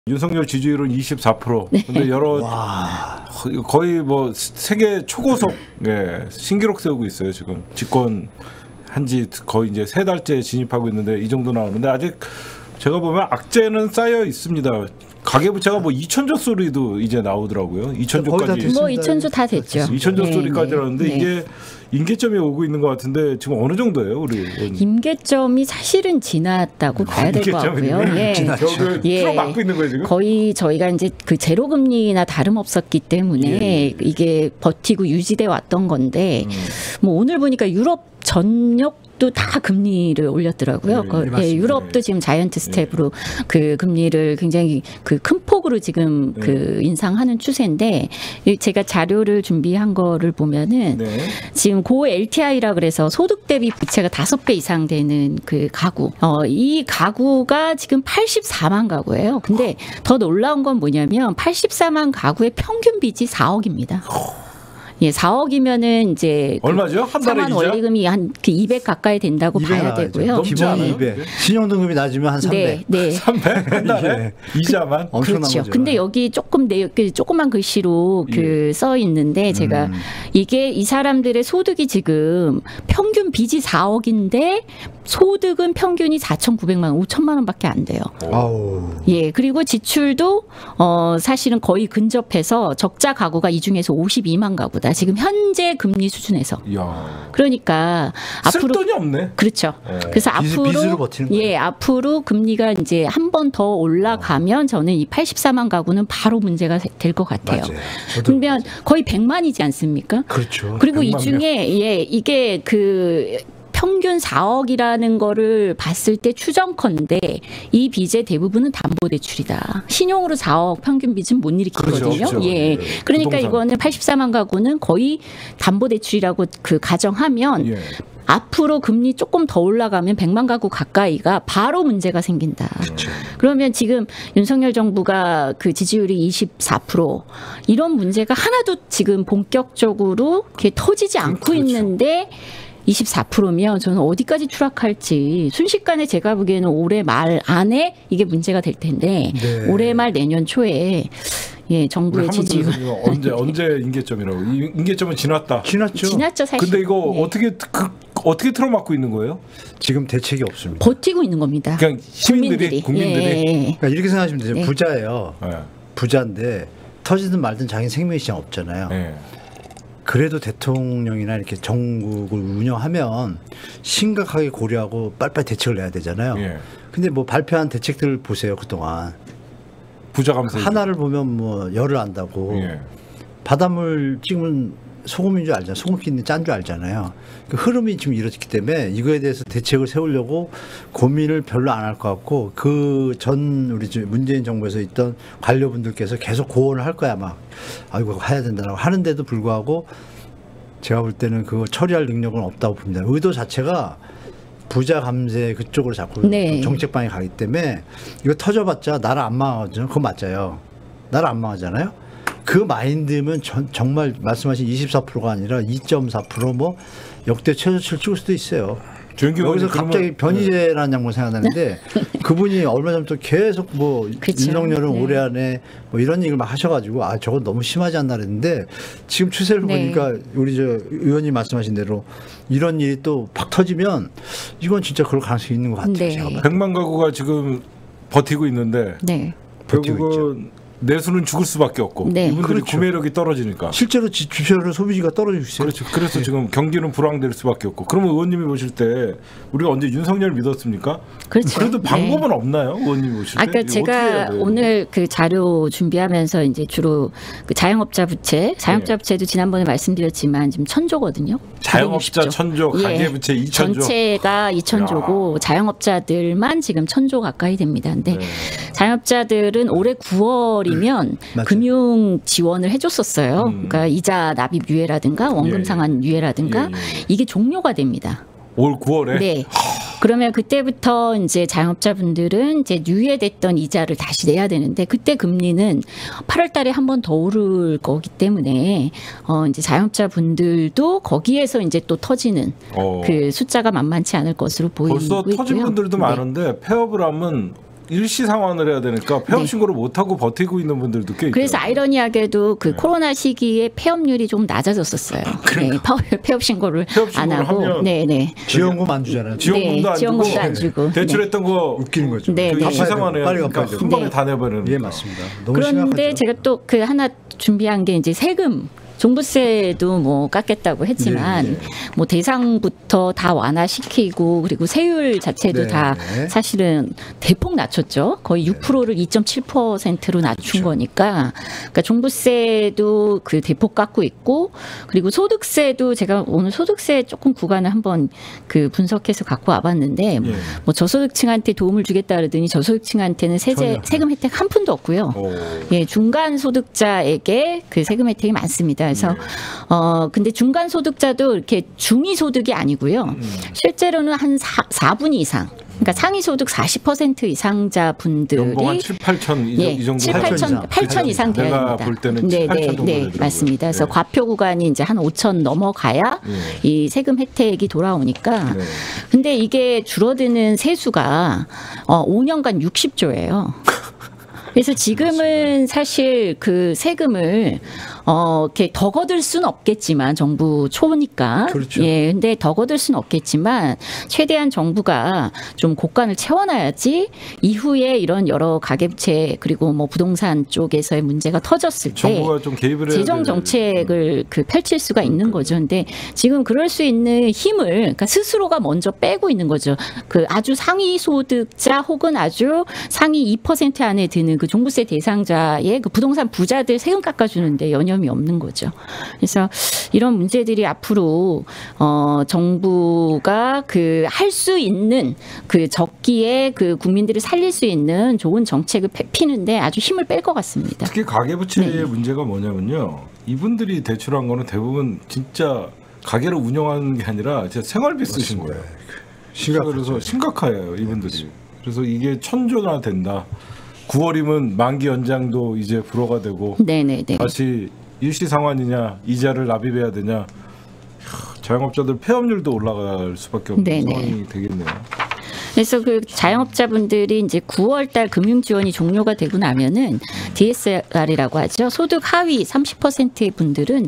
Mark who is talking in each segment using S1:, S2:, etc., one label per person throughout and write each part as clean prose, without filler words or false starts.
S1: 윤석열 지지율은 24%. 근데 여러 거의 뭐 세계 초고속 신기록 세우고 있어요. 지금 집권 한지 거의 이제 3달째 진입하고 있는데 이 정도 나오는데 아직 제가 보면 악재는 쌓여 있습니다. 가계부채가 뭐 2천조 소리도 이제 나오더라고요. 2천조까지.
S2: 뭐 2천조 다 됐죠.
S1: 2천조 소리까지 나오는데 이게 임계점이 오고 있는 것 같은데 지금 어느 정도예요, 우리?
S2: 임계점이 사실은 지났다고 봐야 될 것 같고요. 예.
S1: 틀어막고 있는 거예요 지금?
S2: 거의 저희가 이제 그 제로 금리나 다름없었기 때문에 이게 버티고 유지돼 왔던 건데 뭐 오늘 보니까 유럽 전역도 다 금리를 올렸더라고요. 유럽도 지금 자이언트 스텝으로 그 금리를 굉장히 그 큰 폭으로 지금 그 인상하는 추세인데 제가 자료를 준비한 거를 보면은 지금 고 LTI라 그래서 소득 대비 부채가 5배 이상 되는 그 가구. 이 가구가 지금 84만 가구예요. 근데 더 놀라운 건 뭐냐면 84만 가구의 평균 빚이 4억입니다. 예, 4억이면은 이제
S1: 얼마죠? 한 달에
S2: 상환 원리금이 한 200 가까이 된다고 봐야 되고요.
S3: 기본 200. 신용등급이 낮으면 한 300.
S2: 네.
S1: 300 한 달에 이자만.
S2: 그렇죠. 근데 여기 조금 조그만 글씨로 그 써 있는데 제가 이게 이 사람들의 소득이 지금 평균 빚이 4억인데 소득은 평균이 4,900만 원, 5천만 원밖에 안 돼요. 예, 그리고 지출도 사실은 거의 근접해서 적자 가구가 이 중에서 52만 가구다. 지금 현재 금리 수준에서.
S1: 이야.
S2: 그러니까
S1: 쓸
S2: 앞으로
S1: 돈이 없네.
S2: 그렇죠. 그래서 앞으로 금리가 이제 한 번 더 올라가면 저는 이 84만 가구는 바로 문제가 될 것 같아요. 그러면 거의 100만이지 않습니까?
S3: 그렇죠.
S2: 그리고 이 중에 이게 그 평균 4억이라는 거를 봤을 때 추정컨대 이 빚의 대부분은 담보대출이다. 신용으로 4억 평균 빚은 못 일으키거든요.
S1: 그렇죠.
S2: 예. 그러니까
S1: 부동산.
S2: 이거는 84만 가구는 거의 담보대출이라고 그 가정하면 앞으로 금리 조금 더 올라가면 100만 가구 가까이가 바로 문제가 생긴다. 그러면 지금 윤석열 정부가 그 지지율이 24% 이런 문제가 하나도 지금 본격적으로 이렇게 터지지 않고 있는데 24%면 저는 어디까지 추락할지 순식간에 제가 보기에는 올해 말 안에 이게 문제가 될 텐데 올해 말 내년 초에 정부의 지지율
S1: 언제 임계점이라고? 임계점은 지났다.
S2: 지났죠 사실.
S1: 근데 이거 어떻게 틀어막고 있는 거예요?
S3: 지금 대책이 없습니다.
S2: 버티고 있는 겁니다.
S1: 그냥 국민들이.
S3: 그러니까 이렇게 생각하시면 되죠. 부자예요. 부자인데 터지든 말든 자기 생명시장 없잖아요. 그래도 대통령이나 이렇게 정국을 운영하면 심각하게 고려하고 빨리빨리 대책을 내야 되잖아요. 근데 뭐 발표한 대책들을 보세요. 그동안
S1: 부자 감세
S3: 하나를 보면 뭐 열을 안다고 바닷물 찍으면 소금인 줄 알잖아요. 소금 끼는 짠 줄 알잖아요. 그 흐름이 지금 이렇기 때문에 이거에 대해서 대책을 세우려고 고민을 별로 안 할 것 같고 그 전 우리 문재인 정부에서 있던 관료분들께서 계속 고언을 할 거야. 막 아이고 해야 된다고 하는데도 불구하고 제가 볼 때는 그거 처리할 능력은 없다고 봅니다. 의도 자체가 부자 감세 그쪽으로 자꾸 정책 방향이 가기 때문에 이거 터져봤자 나라 안 망하거든요. 그거 맞아요. 나라 안 망하잖아요. 그 마인드면 정말 말씀하신 24%가 아니라 2.4% 뭐 역대 최저치를 찍을 수도 있어요. 여기서 갑자기 변희재라는 양반 생각나는데 그분이 얼마 전부터 계속 뭐 윤석열은 올해 안에 뭐 이런 얘기를 막 하셔가지고 저건 너무 심하지 않나 그랬는데 지금 추세를 보니까 우리 저 의원님 말씀하신 대로 이런 일이 또 팍 터지면 이건 진짜 그럴 가능성이 있는 것 같아요. 제가
S1: 100만 가구가 지금 버티고 있는데 결국은 내수는 죽을 수밖에 없고 이분들이 구매력이 떨어지니까
S3: 실제로 주셔는 소비지가 떨어지고 있어요.
S1: 그래서 지금 경기는 불황될 수밖에 없고 그러면 의원님이 보실 때 우리가 언제 윤석열 믿었습니까? 그래도 방법은 없나요? 의원님이 보실 때?
S2: 아까 제가 오늘 그 자료 준비하면서 이제 주로 그 자영업자 부채도 지난번에 말씀드렸지만 지금 1,000조거든요.
S1: 자영업자 1,000조, 가계부채 2,000조.
S2: 전체가 2,000조고 자영업자들만 지금 1,000조 가까이 됩니다. 근데 자영업자들은 올해 9월이면 금융 지원을 해줬었어요. 그러니까 이자 납입 유예라든가 원금 상환 유예라든가 이게 종료가 됩니다.
S1: 올 9월에?
S2: 네. 그러면 그때부터 이제 자영업자분들은 이제 유예됐던 이자를 다시 내야 되는데 그때 금리는 8월 달에 한 번 더 오를 거기 때문에 이제 자영업자분들도 거기에서 이제 또 터지는 그 숫자가 만만치 않을 것으로 보이고 있고요.
S1: 벌써 터진 분들도 많은데 폐업을 하면 일시 상환을 해야 되니까 폐업
S2: 네.
S1: 신고를 못 하고 버티고 있는 분들도 꽤 있어요.
S2: 그래서 아이러니하게도 그 코로나 시기에 폐업률이 좀 낮아졌었어요. 네, 폐업 신고를 안 하고,
S1: 하면
S2: 네네.
S3: 지원금 안 주잖아요.
S1: 지원금도 안 주고,
S2: 지원금도 안 주고.
S1: 대출했던 거
S3: 웃기는 거죠.
S2: 네,
S1: 그
S2: 네.
S1: 일시 상환해야
S3: 빨리
S1: 되니까
S3: 갚아야
S1: 한 번에
S2: 네.
S1: 다 내버리는.
S3: 예, 맞습니다. 너무
S2: 그런데
S3: 심각하죠.
S2: 제가 또 그 하나 준비한 게 이제 세금. 종부세도 뭐 깎겠다고 했지만
S3: 네, 네.
S2: 뭐 대상부터 다 완화시키고 그리고 세율 자체도
S3: 네,
S2: 다
S3: 네.
S2: 사실은 대폭 낮췄죠. 거의 6%를 2.7%로 낮춘 거니까 그러니까 종부세도 그 대폭 깎고 있고 그리고 소득세도 제가 오늘 소득세 조금 구간을 한번 그 분석해서 갖고 와봤는데
S1: 예.
S2: 뭐 저소득층한테 도움을 주겠다 그러더니 저소득층한테는
S3: 전혀.
S2: 세금 혜택 한 푼도 없고요.
S1: 오.
S2: 예, 중간 소득자에게 그 세금 혜택이 많습니다. 그래서 근데 중간 소득자도 이렇게 중위 소득이 아니고요. 실제로는 한 4분 이상. 그러니까 상위 소득 40% 이상자 분들이
S1: 연봉 한 7, 8천 이 정도
S2: 7, 8천 이상 돼야
S1: 내가
S2: 됩니다.
S1: 볼 때는 7, 8천 정도 되더라고요.
S2: 맞습니다. 그래서
S1: 네.
S2: 과표 구간이 이제 한 5천 넘어가야 이 세금 혜택이 돌아오니까.
S1: 네.
S2: 근데 이게 줄어드는 세수가 5년간 60조예요. 그래서 지금은 사실 그 세금을 이렇게 더 거둘 수는 없겠지만 정부 초니까
S3: 그렇죠.
S2: 예, 근데 더 거둘 수는 없겠지만 최대한 정부가 좀 곳간을 채워놔야지 이후에 이런 여러 가계부채 그리고 뭐 부동산 쪽에서의 문제가 터졌을 때
S1: 정부가 좀 개입을 해야
S2: 재정 정책을 그 펼칠 수가 있는 거죠. 근데 지금 그럴 수 있는 힘을 그러니까 스스로가 먼저 빼고 있는 거죠. 그 아주 상위 소득자 혹은 아주 상위 2% 안에 드는 그 종부세 대상자의 그 부동산 부자들 세금 깎아주는데 여념이 없는 거죠. 그래서 이런 문제들이 앞으로 정부가 그 할 수 있는 그 적기에 그 국민들을 살릴 수 있는 좋은 정책을 피는데 아주 힘을 뺄 것 같습니다.
S1: 특히 가계부채의
S2: 네.
S1: 문제가 뭐냐면요. 이분들이 대출한 거는 대부분 진짜 가게를 운영하는 게 아니라 진짜 생활비 쓰신 거예요. 그래서 심각해요 이분들이. 그래서 이게 천조나 된다. 9월이면 만기 연장도 이제 불허가 되고
S2: 네네네.
S1: 다시 일시 상환이냐 이자를 납입해야 되냐 자영업자들 폐업률도 올라갈 수밖에 없는
S2: 네네.
S1: 상황이 되겠네요.
S2: 그래서 그 자영업자분들이 이제 9월달 금융 지원이 종료가 되고 나면은 DSR이라고 하죠. 소득 하위 30%의 분들은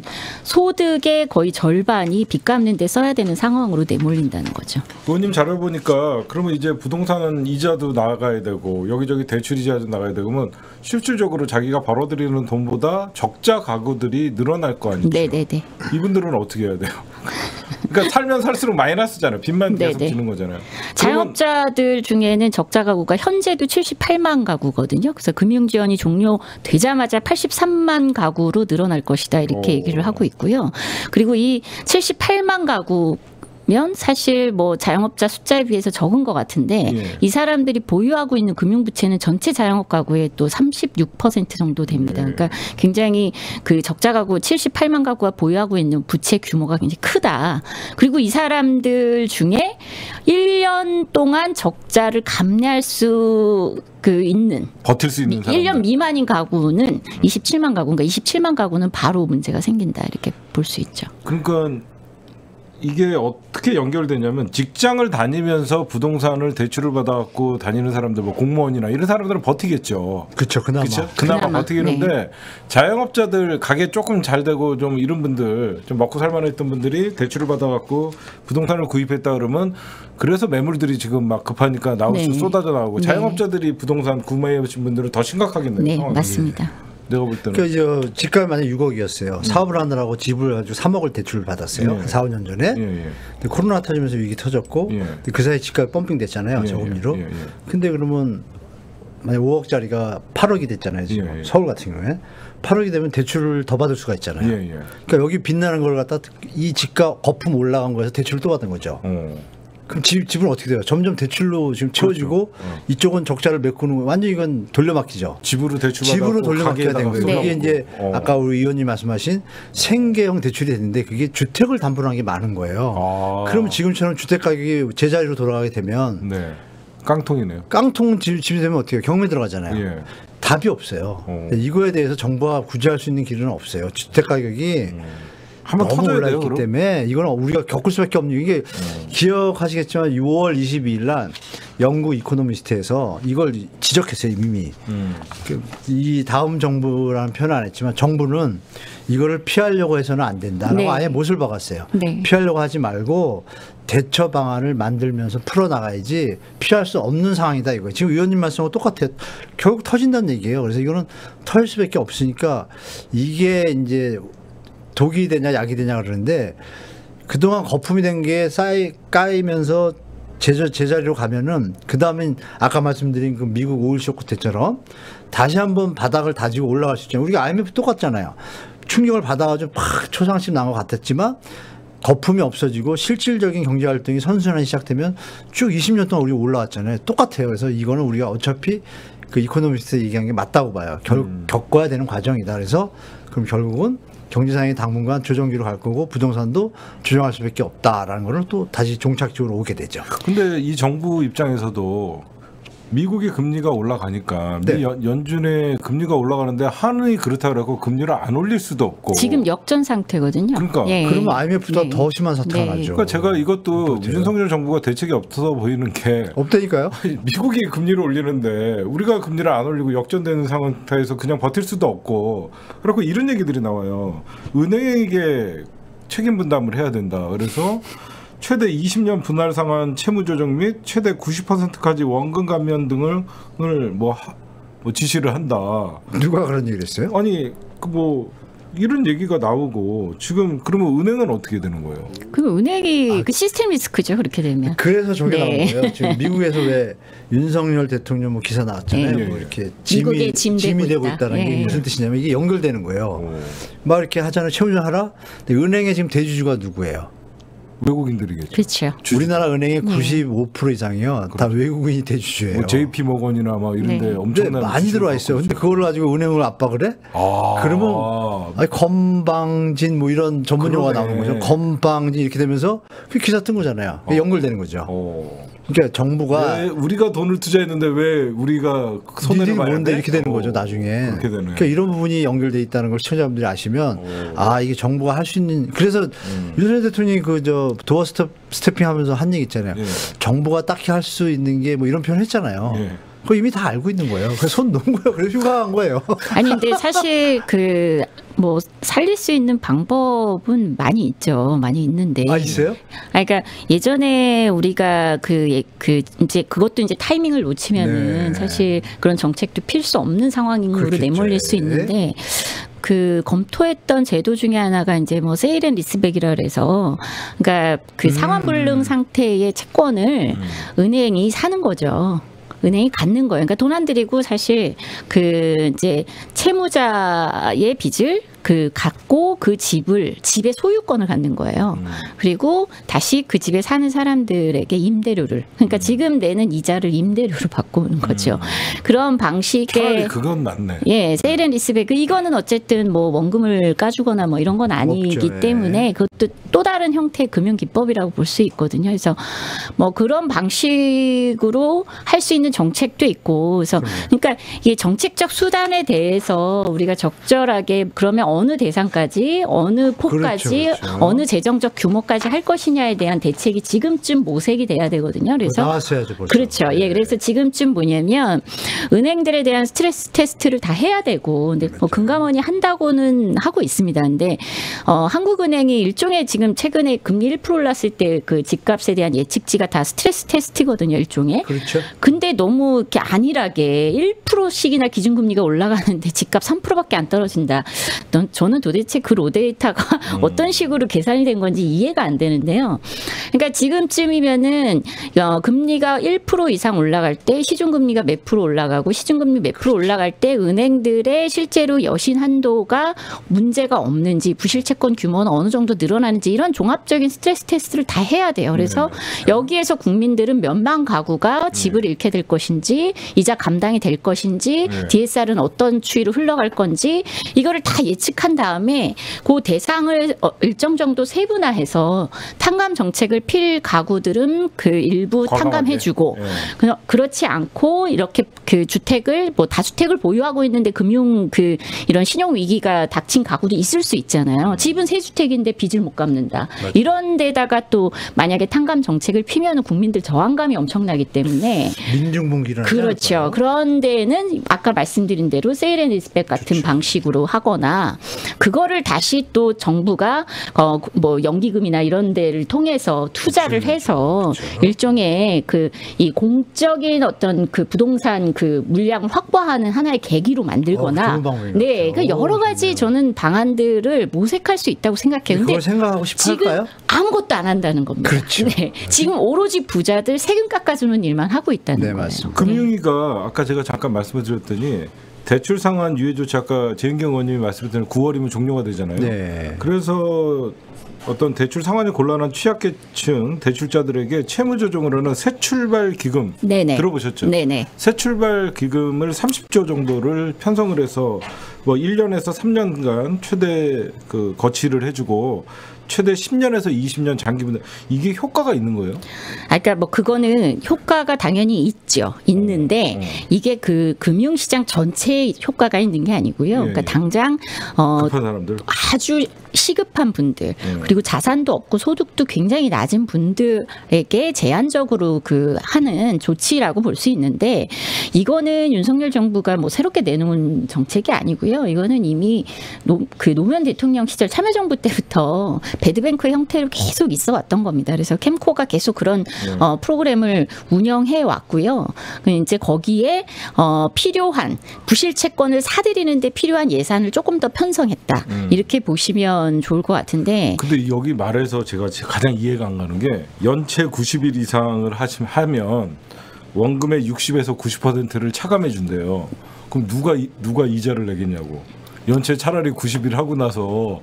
S2: 소득의 거의 절반이 빚 갚는 데 써야 되는 상황으로 내몰린다는 거죠.
S1: 의원님 자료 보니까 그러면 이제 부동산은 이자도 나가야 되고 여기저기 대출 이자도 나가야 되고 그러면 실질적으로 자기가 벌어들이는 돈보다 적자 가구들이 늘어날 거 아니죠.
S2: 네네네.
S1: 이분들은 어떻게 해야 돼요? 그러니까 살면 살수록 마이너스잖아요. 빚만 계속
S2: 네네.
S1: 지는 거잖아요.
S2: 자영업자들 중에는 적자 가구가 현재도 78만 가구거든요. 그래서 금융 지원이 종료되자마자 83만 가구로 늘어날 것이다 이렇게 얘기를 하고 있고요. 그리고 이 78만 가구 면 사실 뭐 자영업자 숫자에 비해서 적은 것 같은데
S1: 예.
S2: 이 사람들이 보유하고 있는 금융부채는 전체 자영업 가구의 또 36% 정도 됩니다. 그러니까 굉장히 그 적자 가구 78만 가구가 보유하고 있는 부채 규모가 굉장히 크다. 그리고 이 사람들 중에 1년 동안 적자를 감내할 수 있는
S1: 버틸 수 있는 사람.
S2: 1년 미만인 가구는 27만 가구, 그러니까 27만 가구는 바로 문제가 생긴다 이렇게 볼 수 있죠.
S1: 그러니까 이게 어떻게 연결되냐면 직장을 다니면서 부동산을 대출을 받아갖고 다니는 사람들, 뭐 공무원이나 이런 사람들은 버티겠죠.
S3: 그렇죠. 그나마.
S1: 그쵸? 그나마 버티겠는데
S2: 네.
S1: 자영업자들 가게 조금 잘 되고 좀 이런 분들 좀 먹고 살만했던 분들이 대출을 받아갖고 부동산을 구입했다 그러면 그래서 매물들이 지금 막 급하니까
S2: 네.
S1: 쏟아져 나오고
S2: 네.
S1: 자영업자들이 부동산 구매해 오신 분들은 더 심각하겠네요.
S2: 네,
S1: 상황이.
S2: 맞습니다.
S1: 내가 볼 때는.
S3: 그러니까 집값이 만약 6억이었어요. 사업을 하느라고 집을 아주 3억을 대출을 받았어요.
S1: 예.
S3: 한 4, 5년 전에.
S1: 예, 예.
S3: 근데 코로나 터지면서 위기 터졌고
S1: 예.
S3: 근데 그 사이 집값이 펌핑 됐잖아요.
S1: 예,
S3: 저금리로.
S1: 예, 예.
S3: 근데 그러면 만약 5억짜리가 8억이 됐잖아요. 지금
S1: 예, 예.
S3: 서울 같은 경우에. 8억이 되면 대출을 더 받을 수가 있잖아요.
S1: 예, 예.
S3: 그러니까 여기 빛나는 걸 갖다 이 집값 거품 올라간 거에서 대출을 또 받은 거죠. 그럼 집은 어떻게 돼요? 점점 대출로 지금 채워지고
S1: 그렇죠.
S3: 이쪽은 적자를 메꾸는 거 완전 이건 돌려막기죠.
S1: 집으로 대출
S3: 집으로
S1: 받아갖고
S3: 돌려막기가 된 거예요.
S2: 네.
S3: 이게 이제 아까 우리 의원님 말씀하신 생계형 대출이 됐는데 그게 주택을 담보로 한 게 많은 거예요.
S1: 아.
S3: 그러면 지금처럼 주택 가격이 제자리로 돌아가게 되면
S1: 네. 깡통이네요.
S3: 깡통 집이 되면 어떻게 해요? 경매 들어가잖아요.
S1: 예.
S3: 답이 없어요. 이거에 대해서 정부가 구제할 수 있는 길은 없어요. 주택 가격이
S1: 한번
S3: 너무
S1: 터져야
S3: 올라
S1: 돼요,
S3: 있기
S1: 그럼?
S3: 때문에 이거는 우리가 겪을 수밖에 없는 이게 기억하시겠지만 6월 22일 날 영국 이코노미스트에서 이걸 지적했어요 이미. 이 다음 정부라는 표현은 안 했지만 정부는 이거를 피하려고 해서는 안 된다라고
S2: 네.
S3: 아예 못을 박았어요.
S2: 네.
S3: 피하려고 하지 말고 대처 방안을 만들면서 풀어나가야지 피할 수 없는 상황이다 이거예요. 지금 의원님 말씀하고 똑같아요. 결국 터진다는 얘기예요. 그래서 이거는 터질 수밖에 없으니까 이게 이제 독이 되냐 약이 되냐 그러는데 그동안 거품이 된 게 까이면서 제자리로 가면은 그 다음엔 아까 말씀드린 그 미국 오일 쇼크 때처럼 다시 한번 바닥을 다지고 올라갈 수 있잖아요. 우리가 IMF 똑같잖아요. 충격을 받아가지고 팍 초상집 난 것 같았지만 거품이 없어지고 실질적인 경제 활동이 선순환이 시작되면 쭉 20년 동안 우리가 올라왔잖아요. 똑같아요. 그래서 이거는 우리가 어차피 그 이코노미스트 얘기한 게 맞다고 봐요. 겪어야 되는 과정이다. 그래서 그럼 결국은 경제상이 당분간 조정기로 갈 거고 부동산도 조정할 수밖에 없다라는 거를 또 다시 종착지로 오게 되죠.
S1: 근데 이 정부 입장에서도 미국의 금리가 올라가니까
S3: 네.
S1: 연준의 금리가 올라가는데 한은이 그렇다 그래고 금리를 안 올릴 수도 없고
S2: 지금 역전 상태거든요.
S1: 그러니까.
S3: 그러면 IMF보다
S2: 네.
S3: 더 심한 사태가
S2: 네.
S3: 나죠.
S1: 그러니까 제가 이것도
S3: 어때요?
S1: 윤석열 정부가 대책이 없어서 보이는 게
S3: 없다니까요.
S1: 미국이 금리를 올리는데 우리가 금리를 안 올리고 역전되는 상태에서 그냥 버틸 수도 없고 그렇고 이런 얘기들이 나와요. 은행에게 책임 분담을 해야 된다. 그래서 최대 20년 분할 상환 채무 조정 및 최대 90%까지 원금 감면 등을 뭐 지시를 한다.
S3: 누가 그런 얘기를 했어요?
S1: 아니 그 뭐 이런 얘기가 나오고 지금 그러면 은행은 어떻게 되는 거예요?
S2: 그 은행이 그 시스템 리스크죠. 그렇게 되면.
S3: 그래서 저게
S2: 네.
S3: 나온 거예요. 지금 미국에서 왜 윤석열 대통령 뭐 기사 나왔잖아요.
S1: 네.
S3: 뭐 이렇게
S2: 미국에
S3: 짐이 되고
S2: 있다.
S3: 있다는 게
S2: 네.
S3: 무슨 뜻이냐면 이게 연결되는 거예요. 막 이렇게 하잖아요. 채무자 하라. 근데 은행의 지금 대주주가 누구예요?
S1: 외국인들이겠죠.
S2: 그렇죠.
S3: 우리나라 은행의 95% 이상이요. 다 외국인이 대주주예요.
S1: 뭐 JP 모건이나 막 이런데
S2: 네.
S1: 엄청난
S3: 근데 많이
S1: 지수를
S3: 들어와 있어요.
S1: 갖고
S3: 근데 그걸 가지고 은행을 압박을 해? 그러면 아니, 건방진 뭐 이런 전문 용어가
S1: 그러네.
S3: 나오는 거죠. 건방진 이렇게 되면서 그 기사 뜬 거잖아요. 그게 연결되는 거죠. 그러니까 정부가
S1: 왜 우리가 돈을 투자했는데 왜 우리가 손해를
S3: 니들이
S1: 봐야
S3: 뭔데
S1: 돼?
S3: 이렇게 되는 거죠 나중에.
S1: 그렇게 되네.
S3: 그러니까 이런 부분이 연결돼 있다는 걸 시청자분들이 아시면 아 이게 정부가 할 수 있는 그래서 윤석열 대통령이 그 저 도어 스태핑하면서 한 얘기 있잖아요.
S1: 예.
S3: 정부가 딱히 할 수 있는 게 뭐 이런 표현 했잖아요.
S1: 예.
S3: 그거 이미 다 알고 있는 거예요. 그래서 손 놓은 거예요. 그래서 휴가한 거예요.
S2: 아니 근데 사실 그 뭐 살릴 수 있는 방법은 많이 있죠. 많이 있는데.
S3: 아 있어요?
S2: 아, 그러니까 예전에 우리가 그 이제 그것도 이제 타이밍을 놓치면은
S3: 네.
S2: 사실 그런 정책도 필수 없는 상황으로
S3: 그렇겠죠.
S2: 내몰릴 수 있는데 그 검토했던 제도 중에 하나가 이제 뭐 세일 앤 리스백이라 그래서 그러니까 그 상환불능 상태의 채권을 은행이 사는 거죠. 은행이 갖는 거예요. 그러니까 돈 안 들이고 사실 그 이제 채무자의 빚을 그 갖고 그 집의 소유권을 갖는 거예요. 그리고 다시 그 집에 사는 사람들에게 임대료를 그러니까 지금 내는 이자를 임대료로 바꾸는 거죠. 그런 방식의
S1: 차라리 그건 낫네.
S2: 예, 세일 앤 리스백 이거는 어쨌든 뭐 원금을 까주거나 뭐 이런 건 아니기
S3: 없죠, 예.
S2: 때문에 그것도 또 다른 형태의 금융 기법이라고 볼 수 있거든요. 그래서 뭐 그런 방식으로 할 수 있는 정책도 있고 그래서 그러니까 이게 정책적 수단에 대해서 우리가 적절하게 그러면 어느 대상까지 어느 폭까지
S3: 그렇죠.
S2: 어느 재정적 규모까지 할 것이냐에 대한 대책이 지금쯤 모색이 돼야 되거든요. 그래서
S3: 나왔어야죠 벌써.
S2: 그렇죠. 예, 그래서 지금쯤 뭐냐면 은행들에 대한 스트레스 테스트를 다 해야 되고, 근데 뭐 금감원이 한다고는 하고 있습니다. 근데 한국은행이 일종의 지금 최근에 금리 1% 올랐을 때 그 집값에 대한 예측치가 다 스트레스 테스트거든요, 일종의.
S3: 그렇죠.
S2: 근데 너무 이렇게 안일하게 1%씩이나 기준금리가 올라가는데 집값 3%밖에 안 떨어진다. 저는 도대체 그 로데이터가 어떤 식으로 계산이 된 건지 이해가 안 되는데요. 그러니까 지금쯤이면은 금리가 1% 이상 올라갈 때 시중금리가 몇 프로 올라가고 시중금리 몇 프로 올라갈 때 은행들의 실제로 여신 한도가 문제가 없는지 부실채권 규모는 어느 정도 늘어나는지 이런 종합적인 스트레스 테스트를 다 해야 돼요. 그래서 여기에서 국민들은 몇만 가구가 집을 잃게 될 것인지 이자 감당이 될 것인지 DSR은 어떤 추이로 흘러갈 건지 이거를 다 예측 예측한 다음에 그 대상을 일정 정도 세분화해서 탕감 정책을 필 가구들은 그 일부 탕감해주고 그렇지 않고 이렇게 그 주택을 뭐 다주택을 보유하고 있는데 금융 그 이런 신용 위기가 닥친 가구도 있을 수 있잖아요. 집은 세 주택인데 빚을 못 갚는다. 맞아. 이런 데다가 또 만약에 탕감 정책을 피면은 국민들 저항감이 엄청나기 때문에
S3: 민중분기를
S2: 그렇죠. 그런 데는 아까 말씀드린 대로 세일 앤 리스백 같은 그렇죠. 방식으로 하거나 그거를 다시 또 정부가 뭐 연기금이나 이런 데를 통해서 투자를 그렇죠. 해서 그렇죠. 일종의 그 이 공적인 어떤 그 부동산 그 물량을 확보하는 하나의 계기로 만들거나 네, 그 여러 가지 저는 방안들을 모색할 수 있다고 생각해요. 근데
S3: 그걸 생각하고 싶을까요?
S2: 지금 아무것도 안 한다는 겁니다.
S3: 그렇죠.
S2: 네, 지금 오로지 부자들 세금 깎아주는 일만 하고 있다는
S3: 네,
S2: 거예요.
S3: 맞습니다.
S1: 금융위가 아까 제가 잠깐 말씀을 드렸더니 대출 상환 유예 조치 아까 재은경 의원님이 말씀드린 9월이면 종료가 되잖아요. 네. 그래서 어떤 대출 상환이 곤란한 취약계층 대출자들에게 채무 조정을 하는 새 출발 기금 네네. 들어보셨죠? 네네. 새 출발 기금을 30조 정도를 편성을 해서 뭐 1년에서 3년간 최대 그 거치를 해주고 최대 10년에서 20년 장기분 이게 효과가 있는 거예요?
S2: 그러니까 뭐 그거는 효과가 당연히 있죠. 있는데 이게 그 금융시장 전체에 효과가 있는 게 아니고요. 그러니까 당장
S1: 급한 사람들
S2: 아주 시급한 분들 그리고 자산도 없고 소득도 굉장히 낮은 분들에게 제한적으로 그 하는 조치라고 볼 수 있는데 이거는 윤석열 정부가 뭐 새롭게 내놓은 정책이 아니고요. 이거는 이미 노무현 대통령 시절 참여정부 때부터 배드뱅크 형태로 계속 있어 왔던 겁니다. 그래서 캠코가 계속 그런 프로그램을 운영해 왔고요. 이제 거기에 필요한 부실 채권을 사들이는데 필요한 예산을 조금 더 편성했다. 이렇게 보시면 좋을 것 같은데.
S1: 근데 여기 말해서 제가 가장 이해가 안 가는 게 연체 90일 이상을 하면 원금의 60에서 90%를 차감해 준대요. 그럼 누가 이자를 내겠냐고. 연체 차라리 90일 하고 나서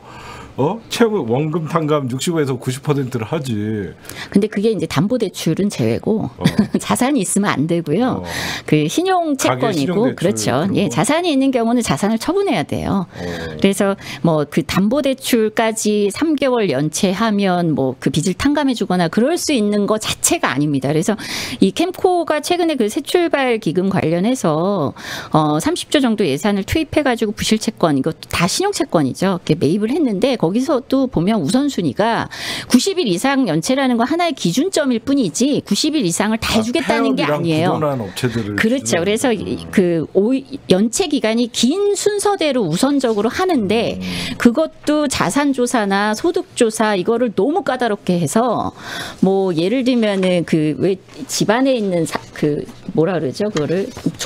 S1: 채무 원금 탕감 65에서 90%를 하지.
S2: 근데 그게 이제 담보대출은 제외고 자산이 있으면 안 되고요. 그 신용채권이고 그렇죠. 예, 자산이 있는 경우는 자산을 처분해야 돼요. 그래서 뭐 그 담보대출까지 3개월 연체하면 뭐 그 빚을 탕감해주거나 그럴 수 있는 거 자체가 아닙니다. 그래서 이 캠코가 최근에 그 새출발 기금 관련해서 30조 정도 예산을 투입해가지고 부실채권 이것도 다 신용채권이죠. 이렇게 매입을 했는데 거기서 또 보면 우선순위가 90일 이상 연체라는 건 하나의 기준점일 뿐이지 90일 이상을 다 해주겠다는 게 아니에요. 그렇죠. 그래서 그 연체 기간이 긴 순서대로 우선적으로 하는데 그것도 자산조사나 소득조사 이거를 너무 까다롭게 해서 뭐 예를 들면은 그 왜 집안에 있는 그 뭐라 그러죠? 그거를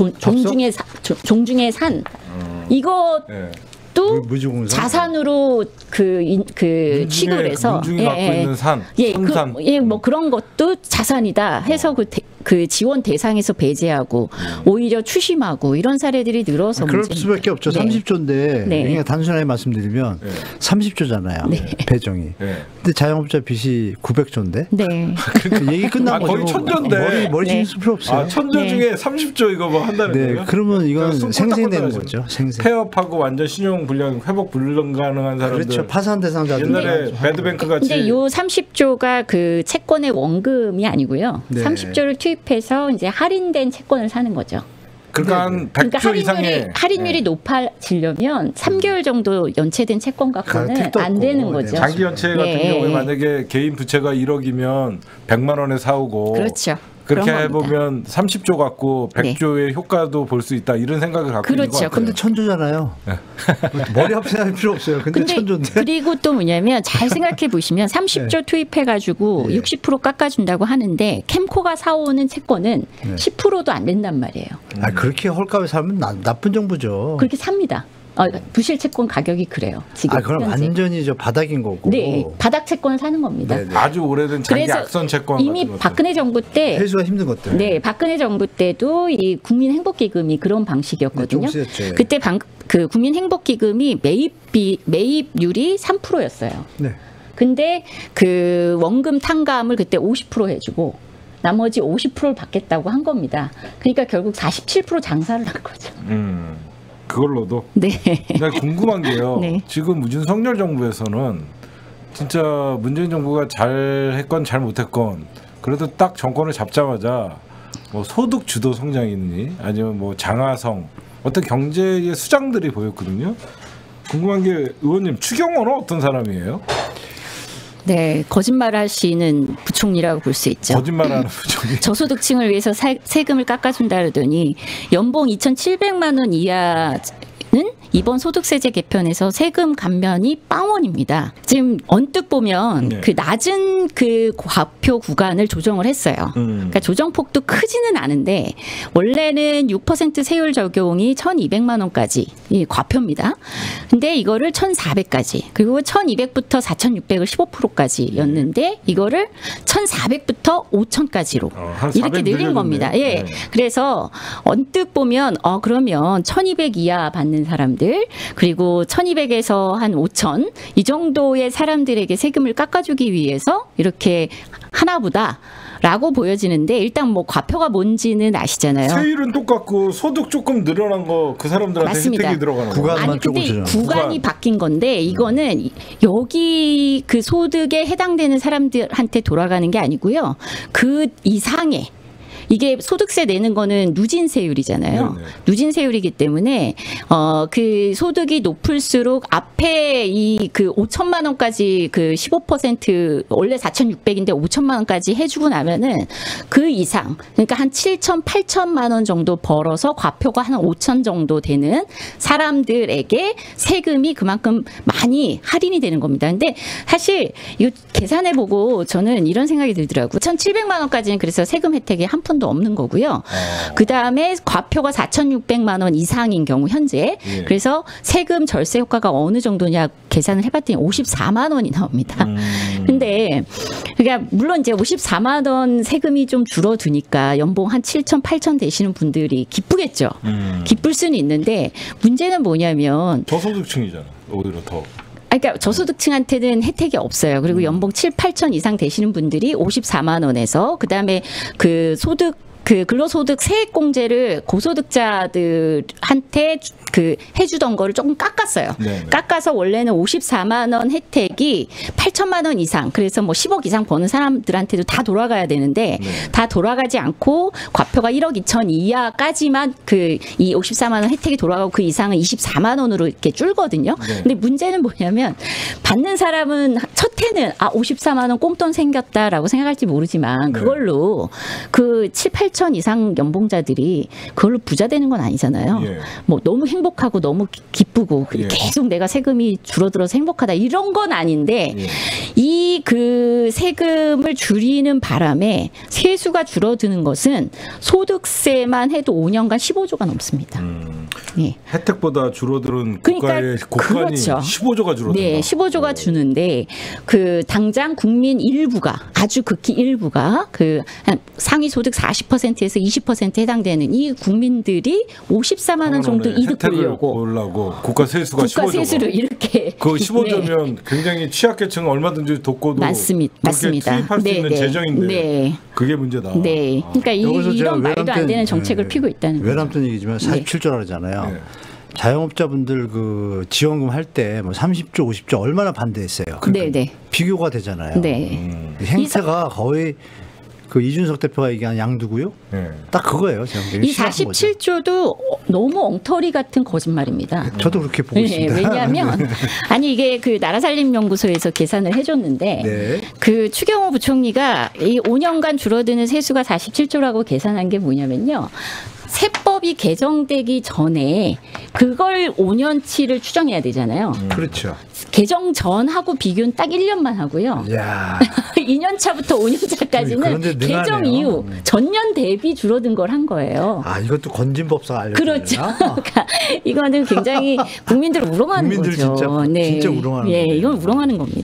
S2: 종중의 산 이거 또 자산으로 취급을 해서
S1: 민중이 갖고 있는 산,
S2: 뭐 그런 것도 자산이다 해서 그 지원 대상에서 배제하고 오히려 추심하고 이런 사례들이 늘어서
S3: 그럴 수밖에 없죠. 30조인데 그냥 단순하게 말씀드리면 30조잖아요. 배정이. 근데 자영업자 빚이 900조인데. 그러니까 얘기 끝난 거죠.
S1: 거의 천조인데.
S3: 머리 짚을 필요 없어요.
S1: 천조 중에 30조 이거 뭐 한다는 거예요?
S3: 그러면 이건 생생되는 거죠.
S1: 폐업하고 완전 신용 불량 회복 불가능한 사람들.
S3: 그렇죠. 파산 대상자들.
S1: 옛날에 배드뱅크 같이.
S2: 근데 요 30조가 그 채권의 원금이 아니고요. 30조를 투입해서 이제 할인된 채권을 사는 거죠.
S1: 그러니까 100조 이상의
S2: 할인율이 높아지려면 3개월 정도 연체된 채권 갖고는 안 되는 거죠.
S1: 장기 연체 같은 경우에 만약에 개인 부채가 1억이면 100만 원에 사오고
S2: 그렇죠.
S1: 그렇게 해보면 30조 갖고 100조의 효과도 볼 수 있다 이런 생각을 갖고 있는 것 같아요.
S3: 근데 1000조잖아요. 머리 아프게 필요 없어요. 근데 1000조인데.
S2: 그리고 또 뭐냐면 잘 생각해 보시면 30조 투입해가지고 60% 깎아준다고 하는데 캠코가 사오는 채권은 10%도 안 된단 말이에요.
S3: 그렇게 헐값에 살면 나쁜 정부죠.
S2: 그렇게 삽니다. 부실 채권 가격이 그래요. 지금
S3: 그럼 현재. 완전히 바닥인 거고.
S2: 네, 바닥 채권을 사는 겁니다.
S1: 아주 오래된 장기 악선 채권.
S2: 이미 박근혜 정부 때
S3: 회수가 힘든 것들.
S2: 네, 박근혜 정부 때도 이 국민행복기금이 그런 방식이었거든요. 그때 그 국민행복기금이 매입률이 3%였어요. 근데 그 원금 탕감을 그때 50% 해주고 나머지 50%를 받겠다고 한 겁니다. 그러니까 결국 47% 장사를 한 거죠.
S1: 그걸로도.
S2: 네.
S1: 나 궁금한 게요.
S2: 네.
S1: 지금 문준석열 정부에서는 진짜 문재인 정부가 잘했건 잘못했건 그래도 딱 정권을 잡자마자 뭐 소득 주도 성장이니 아니면 뭐 장하성 어떤 경제의 수장들이 보였거든요. 궁금한 게 의원님 추경호는 어떤 사람이에요?
S2: 네, 거짓말 하시는 부총리라고 볼 수 있죠.
S1: 거짓말하는 부총리.
S2: 저소득층을 위해서 세금을 깎아준다 그러더니 연봉 2,700만 원 이하는 이번 소득세제 개편에서 세금 감면이 빵원입니다. 지금 언뜻 보면
S1: 네.
S2: 그 낮은 그 과표 구간을 조정을 했어요. 그러니까 조정폭도 크지는 않은데 원래는 6% 세율 적용이 1,200만 원까지 이 과표입니다. 근데 이거를 1,400까지 그리고 1,200부터 4,600을 15%까지였는데 이거를 1,400부터 5,000까지로 이렇게 늘린 겁니다. 예.
S1: 네.
S2: 그래서 언뜻 보면 그러면 1,200 이하 받는 사람들 그리고 1,200에서 한 5,000 이 정도의 사람들에게 세금을 깎아주기 위해서 이렇게 하나보다라고 보여지는데 일단 뭐 과표가 뭔지는 아시잖아요.
S1: 세율은 똑같고 소득 조금 늘어난 거 그 사람들한테
S2: 맞습니다.
S1: 혜택이 들어가는 거.
S3: 구간만
S2: 아니 근데
S3: 조금
S2: 구간이 바뀐 건데 이거는 여기 그 소득에 해당되는 사람들한테 돌아가는 게 아니고요. 그 이상의 이게 소득세 내는 거는 누진세율이잖아요.
S1: 네네.
S2: 누진세율이기 때문에 그 소득이 높을수록 앞에 이 그 5천만 원까지 그 15% 원래 4,600인데 5천만 원까지 해주고 나면은 그 이상 그러니까 한 7천, 8천만 원 정도 벌어서 과표가 한 5천 정도 되는 사람들에게 세금이 그만큼 많이 할인이 되는 겁니다. 근데 사실 이거 계산해보고 저는 이런 생각이 들더라고요. 1,700만 원까지는 그래서 세금 혜택이 한 푼도 없는 거고요. 그 다음에 과표가 4,600만 원 이상인 경우 현재
S1: 예.
S2: 그래서 세금 절세 효과가 어느 정도냐 계산을 해봤더니 54만 원이 나옵니다. 근데 그러니까 물론 이제 54만 원 세금이 좀 줄어드니까 연봉 한 7천, 8천 되시는 분들이 기쁘겠죠. 기쁠 수는 있는데 문제는 뭐냐면
S1: 저소득층이잖아. 오히려 더.
S2: 그러니까 저소득층한테는 혜택이 없어요. 그리고 연봉 7, 8천 이상 되시는 분들이 54만 원에서 그다음에 그 소득 그 근로소득 세액공제를 고소득자들한테 그 해주던 거를 조금 깎았어요.
S1: 네네.
S2: 깎아서 원래는 54만 원 혜택이 8천만 원 이상 그래서 뭐 10억 이상 버는 사람들한테도 다 돌아가야 되는데
S1: 네.
S2: 다 돌아가지 않고 과표가 1억 2천 이하까지만 그 이 54만 원 혜택이 돌아가고 그 이상은 24만 원으로 이렇게 줄거든요.
S1: 네.
S2: 근데 문제는 뭐냐면 받는 사람은 첫 해는 54만 원 꽁돈 생겼다라고 생각할지 모르지만
S1: 네.
S2: 그걸로 그 7, 8천 이상 연봉자들이 그걸로 부자 되는 건 아니잖아요.
S1: 예.
S2: 뭐 너무 행복하고 너무 기쁘고
S1: 예.
S2: 계속 내가 세금이 줄어들어서 행복하다 이런 건 아닌데
S1: 예.
S2: 이 그 세금을 줄이는 바람에 세수가 줄어드는 것은 소득세만 해도 5년간 15조가 넘습니다. 예.
S1: 혜택보다 줄어드는
S2: 그러니까
S1: 국가의 곡간이
S2: 그렇죠.
S1: 15조가 줄어든다.
S2: 네, 15조가 주는데 그 당장 국민 일부가 아주 극히 일부가 그 한 상위 소득 40%에서 20% 해당되는 이 국민들이 54만 원 정도 이득 보려고
S1: 국가 세수가
S2: 국가
S1: 15조고.
S2: 세수를 이렇게
S1: 그 15조면 굉장히 취약계층 얼마든지 돕고도
S2: 맞습니다.
S1: 그렇게 투입할 수 있는 재정인데
S2: 네.
S1: 그게 문제다.
S2: 네. 그러니까
S3: 여기서 제가
S2: 이런 말도 안 되는 정책을 피고 있다는 거죠.
S3: 외람된 얘기지만 47조라 그러잖아요.
S1: 네.
S3: 자영업자분들 그 지원금 할 때 뭐 30조, 50조 얼마나 반대했어요.
S2: 네, 네.
S3: 비교가 되잖아요.
S2: 네.
S3: 행태가 거의 그 이준석 대표가 얘기한 양두고요.
S1: 네.
S3: 딱 그거예요. 제가
S2: 이 47조도 너무 엉터리 같은 거짓말입니다.
S3: 저도 그렇게 보고 있습니다.
S2: 왜냐하면 아니 이게 그 나라살림연구소에서 계산을 해줬는데
S3: 네.
S2: 그 추경호 부총리가 이 5년간 줄어드는 세수가 47조라고 계산한 게 뭐냐면요. 세법이 개정되기 전에 그걸 5년치를 추정해야 되잖아요.
S3: 그렇죠.
S2: 개정 전하고 비교는 딱 1년만 하고요.
S3: 야
S2: 2년 차부터 5년 차까지는
S3: 그런데 능하네요.
S2: 개정 이후 전년 대비 줄어든 걸 한 거예요.
S3: 아 이것도 건진법사가 알려줘요.
S2: 그렇죠. 그러니까 이거는 굉장히 국민들을 우롱하는
S3: 국민들
S2: 거죠.
S3: 진짜 우롱하는
S2: 예,
S3: 거예요.
S2: 이건 우롱하는 겁니다.